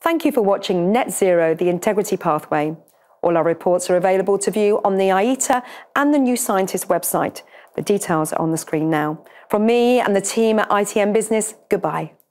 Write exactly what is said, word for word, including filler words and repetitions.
Thank you for watching Net Zero, the Integrity Pathway. All our reports are available to view on the I E T A and the New Scientist website. The details are on the screen now. From me and the team at I T M Business, goodbye.